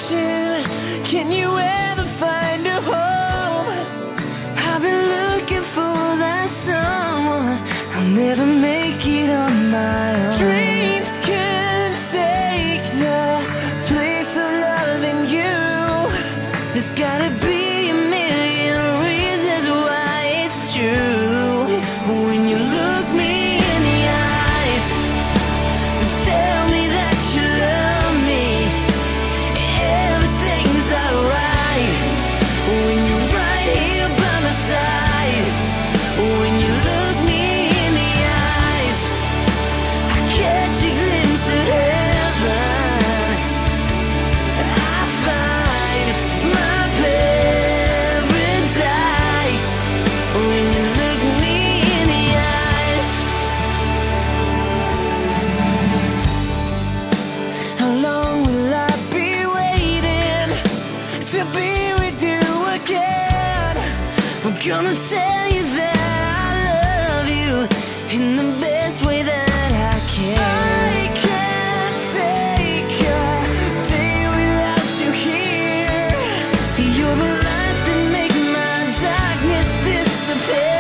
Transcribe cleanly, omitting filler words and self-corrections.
ocean. Can you ever find a home? I've been looking for that someone. I'll never make it on my own. Dreams can take the place of loving you. There's gotta be a million reasons why it's true. When you look me in the eyes and tell me that you love me, everything's alright. When you're right here by my side, when you look me in the eyes, I catch a glimpse of heaven. I find my paradise when you look me in the eyes. How long will I be waiting to be with you again? I'm gonna tell you that I love you in the best way that I can. I can't take a day without you here. You're the light that makes my darkness disappear.